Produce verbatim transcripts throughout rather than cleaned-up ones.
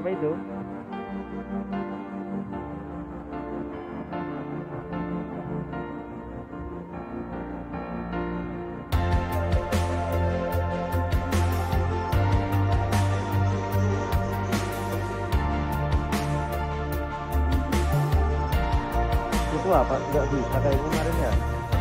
Apa itu? Itu apa? Nggak bisa kayak kemarin ya?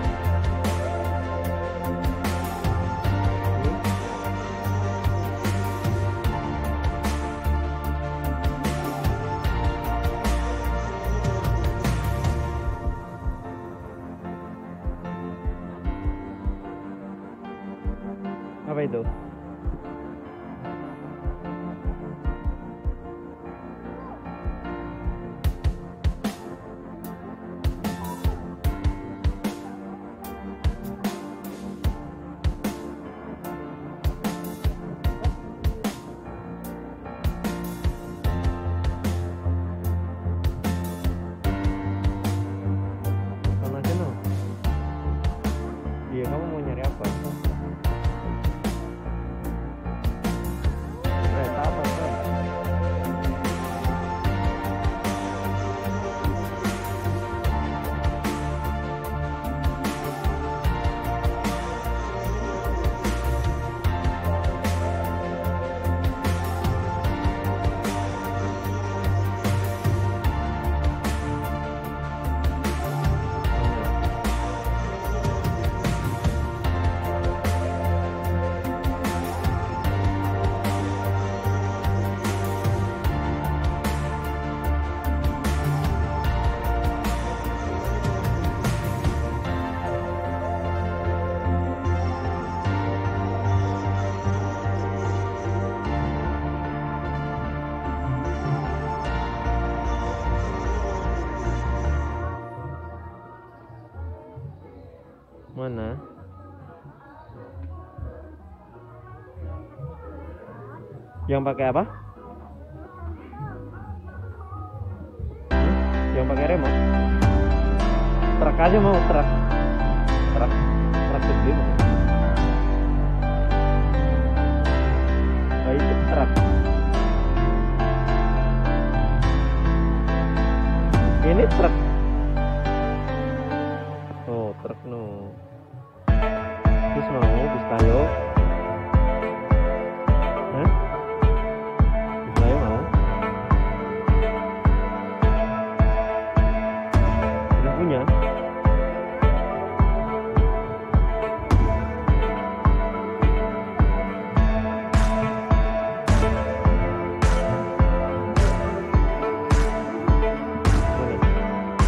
Apa itu? Sana aja no. Iya, kamu mau nyari apa? Kereta apa kan? Mana? Yang pakai apa? Yang pakai remote? Truk aja mau, truk. Truk, truk gede mau. Oh, itu truk. Ini truk. Oh, truk no. Terus mau bis tayo. Hah? Bis tayo mau? Udah punya? Mana?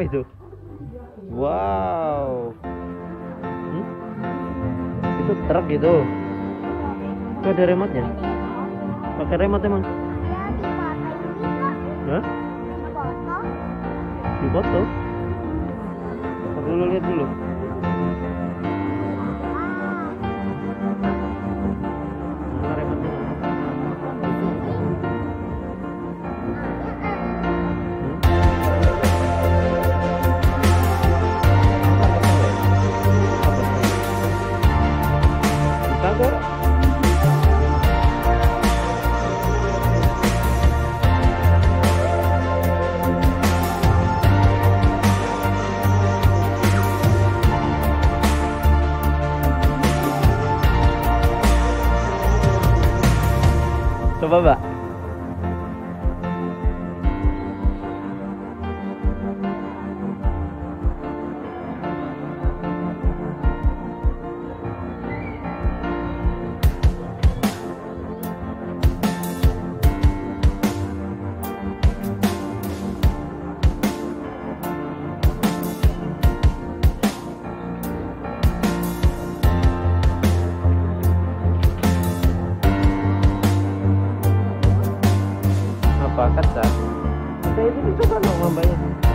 apa itu? Wow. Hmm? Itu truk gitu. Itu ada remote-nya. Pakai remote emang? Hah? Di foto? Ntar dulu lihat dulu. Mana remote-nya? Coba, Mbak. Kaca. Kaca itu dicoba dong mbaknya.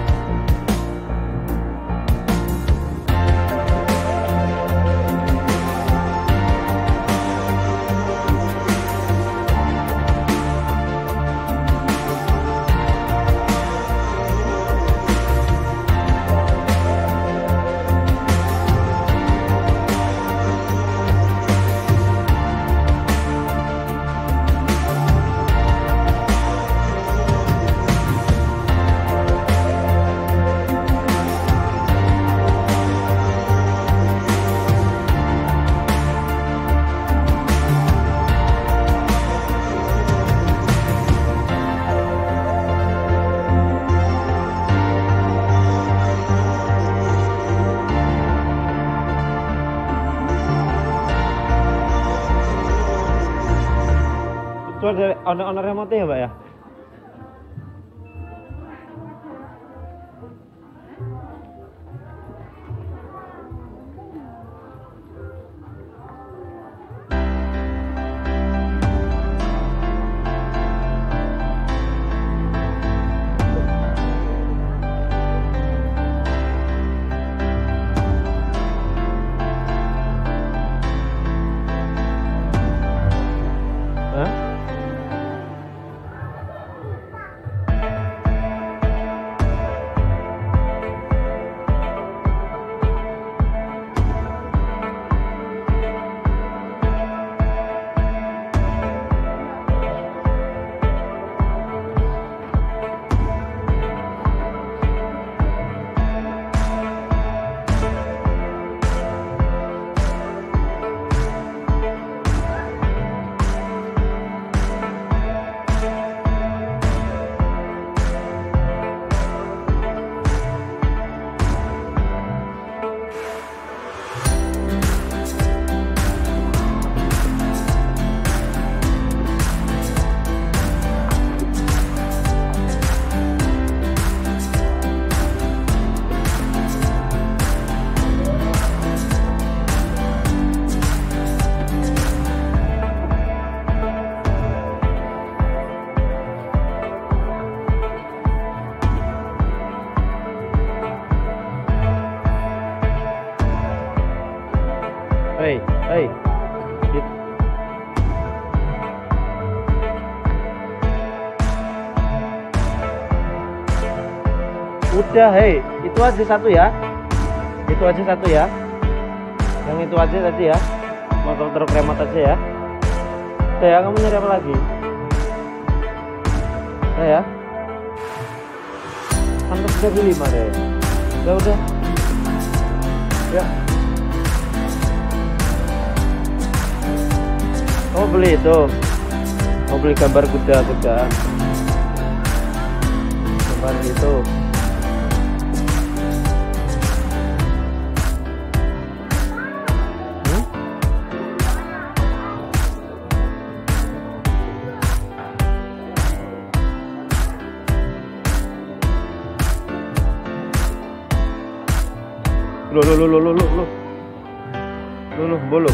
Itu ada owner remote ya, Mbak ya? Hah? Hei, hei. Dit. Udah, hei. Itu aja satu ya. Itu aja satu ya. Yang itu aja tadi ya. Motor truk remote aja ya. Udah ya, kamu nyari apa lagi? Udah ya. Anggap udah beli lima deh. Udah, udah. Ya. Oh beli itu, mau beli gambar kuda-kuda, gambar itu. Hmm? Loh, loh, loh, loh, loh, loh, loh. Loh, loh, bolo.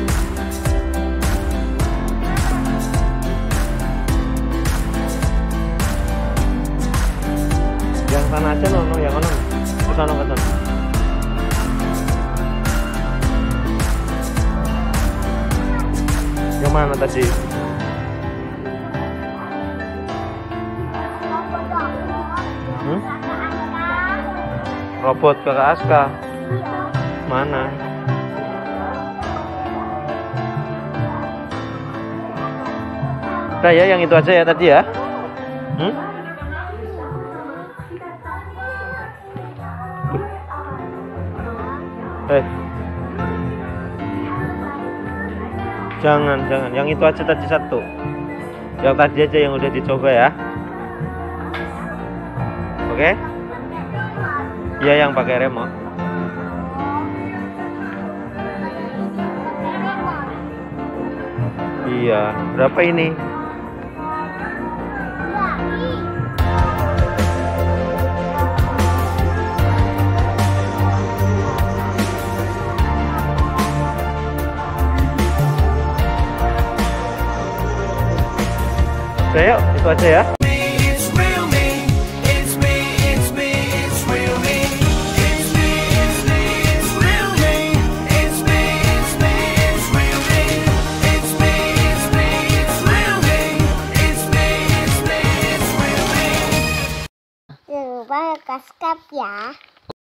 Yang sana aja, no, no, yang mana? Ke sana, ke sana. Yang mana tadi? Hmm? Robot Kakak Aska. Mana? Udah ya, yang itu aja ya tadi ya. Hmm? Eh. Jangan, jangan. Yang itu aja tadi satu. Yang tadi aja yang udah dicoba ya. Oke? Iya, yang pakai remote. Iya, berapa ini? Udah yuk, itu aja ya. Jangan lupa subscribe ya.